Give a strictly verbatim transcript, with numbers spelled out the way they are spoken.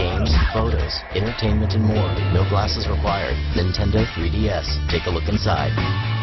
games, photos, entertainment, and more. No glasses required. Nintendo three D S. Take a look inside.